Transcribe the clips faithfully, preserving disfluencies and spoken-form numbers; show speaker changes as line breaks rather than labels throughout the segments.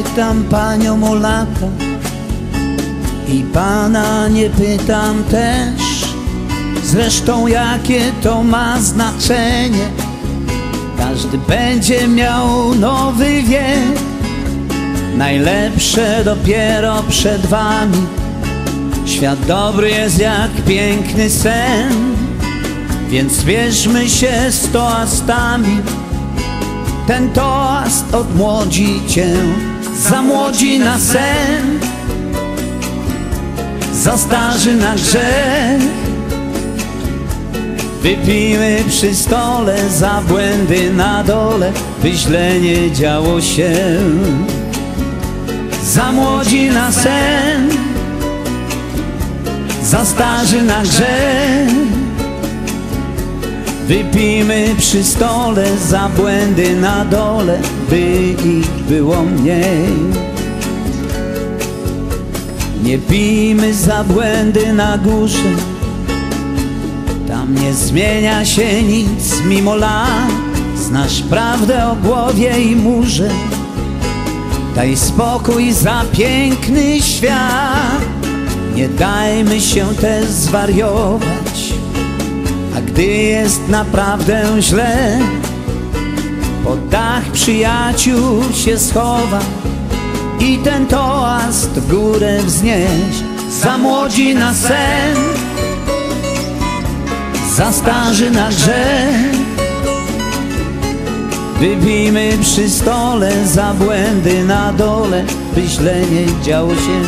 pytam panią o lata i pana nie pytam też. Zresztą jakie to ma znaczenie, każdy będzie miał nowy wiek. Najlepsze dopiero przed wami, świat dobry jest jak piękny sen. Więc bierzmy się z toastami, ten toast odmłodzi cię. Zamłodzi na sen, zastarzy na grzech. Wypijmy przy stole za błędy na dole, by źle nie działo się. Zamłodzi na sen, zastarzy na grzech. Wypijmy przy stole za błędy na dole, by ich było mniej. Nie pijmy za błędy na górze, tam nie zmienia się nic mimo lat. Znasz prawdę o głowie i murze, daj spokój za piękny świat. Nie dajmy się też zwariować, a gdy jest naprawdę źle, pod dach przyjaciół się schowa i ten toast w górę wznieść. Zamłodzi na sen, zastarzy na grzech. Wypijmy przy stole za błędy na dole, by źle nie działo się.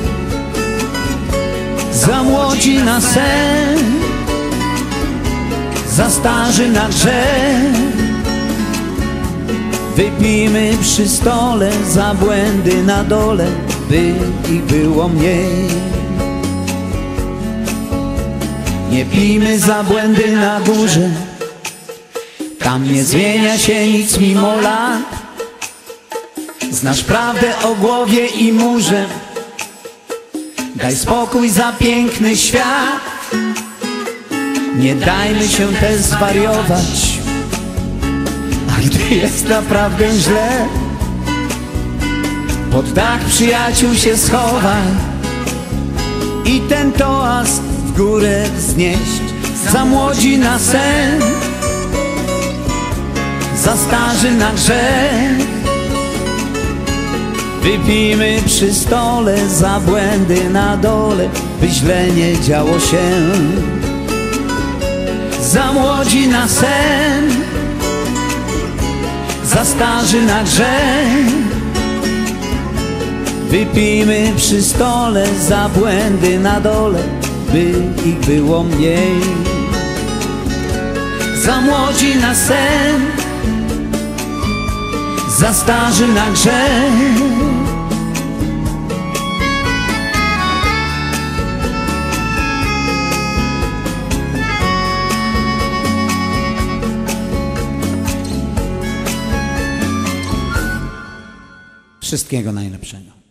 Zamłodzi na sen, zastarzy na grzech. Wypijmy przy stole za błędy na dole, by ich było mniej. Nie pijmy za błędy na górze, tam nie zmienia się nic mimo lat. Znasz prawdę o głowie i murze, daj spokój za piękny świat. Nie dajmy się też zwariować, a gdy jest naprawdę źle, pod dach przyjaciół się schowaj i ten toast w górę wznieść. Zamłodzi na sen, zastarzy na grzech. Wypijmy przy stole za błędy na dole, by źle nie działo się. Zamłodzi na sen, zastarzy na grzech. Wypijmy przy stole za błędy na dole, by ich było mniej. Zamłodzi na sen, zastarzy na grzech. Wszystkiego najlepszego.